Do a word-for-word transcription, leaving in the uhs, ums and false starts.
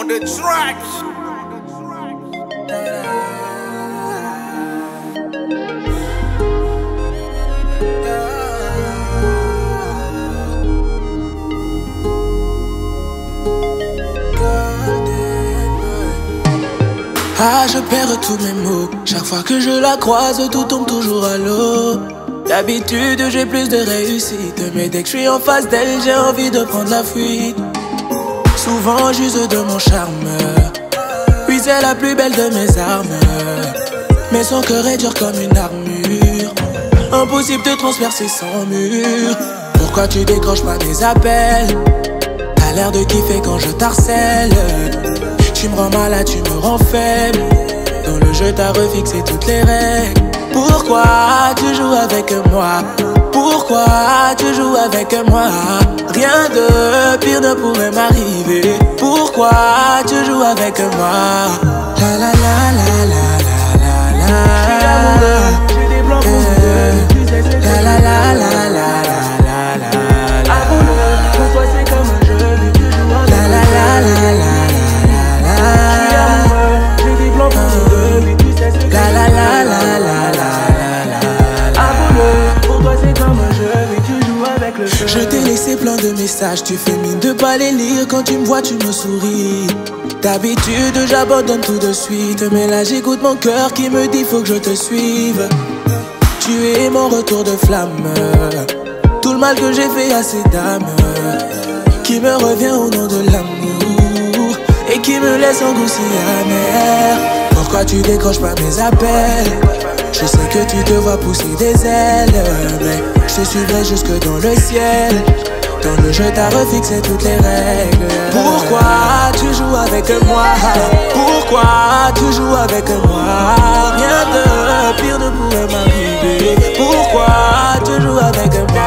on the track. Ah, je perds tous mes mots. Chaque fois que je la croise, tout tombe toujours à l'eau. D'habitude, j'ai plus de réussite, mais dès que je suis en face d'elle, j'ai envie de prendre la fuite. Souvent, j'use de mon charme, puis c'est la plus belle de mes armes. Mais son cœur est dur comme une armure, impossible de transpercer son mur. Pourquoi tu décroches pas mes appels? T'as l'air de kiffer quand je t'harcèle. Tu me rends malade, tu me rends faible. Dans le jeu t'as refixé toutes les règles. Pourquoi tu joues avec moi? Pourquoi tu joues avec moi? Rien de pire ne pourrait m'arriver. Pourquoi tu joues avec moi? La la la la la la la la. Je suis amoureux, j'ai des blancs pour deux. Tu sais c'est la la la la la la la la. Amoureux, pour toi c'est comme un jeu, mais tu joues avec la la la la la. La la la la la la la. Amoureux, pour toi c'est comme un jeu, mais tu joues avec le feu. Je t'ai laissé plein de messages, tu fais mine de pas les lire. Quand tu me vois tu me souris. D'habitude j'abandonne tout de suite, mais là j'écoute mon cœur qui me dit faut que je te suive. Tu es mon retour de flamme, tout le mal que j'ai fait à ces dames, qui me revient au nom de l'amour et qui me laisse en goût si amer. Pourquoi tu décroches pas mes appels? Je sais que tu te vois pousser des ailes, mais je te suivrai jusque dans le ciel. Dans le jeu t'as refixé toutes les règles. Pourquoi tu joues avec moi? Pourquoi tu joues avec moi? Rien de pire ne pourrait m'arriver. Pourquoi tu joues avec moi?